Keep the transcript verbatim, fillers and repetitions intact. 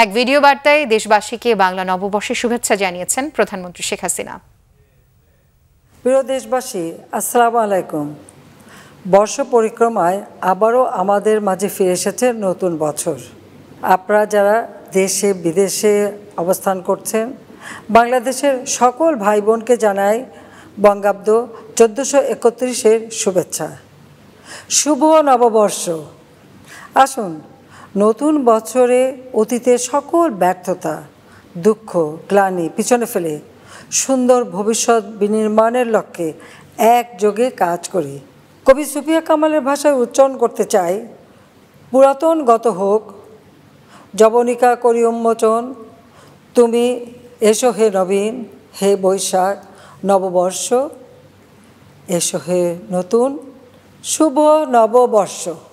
এক ভিডিও বার্তায় দেশবাসীকে বাংলা নববর্ষের শুভেচ্ছা জানিয়েছেন প্রধানমন্ত্রী শেখ হাসিনা। প্রিয় দেশবাসী, আসসালামু আলাইকুম। বর্ষ পরিক্রমায় আবারও আমাদের মাঝে ফিরে এসেছে নতুন বছর। আপনারা যারা দেশে বিদেশে অবস্থান করছেন, বাংলাদেশের সকল ভাই বোনকে জানাই বঙ্গাব্দ চোদ্দোশো একত্রিশের শুভেচ্ছা। শুভ নববর্ষ। আসুন নতুন বছরে অতীতের সকল ব্যর্থতা, দুঃখ, গ্লানি পিছনে ফেলে সুন্দর ভবিষ্যৎ বিনির্মাণের লক্ষ্যে একযোগে কাজ করি। কবি সুফিয়া কামালের ভাষায় উচ্চারণ করতে চাই, পুরাতন গত হোক, যবনিকা করি উন্মোচন, তুমি এসো হে নবীন, হে বৈশাখ নববর্ষ, এসো হে নতুন শুভ নববর্ষ।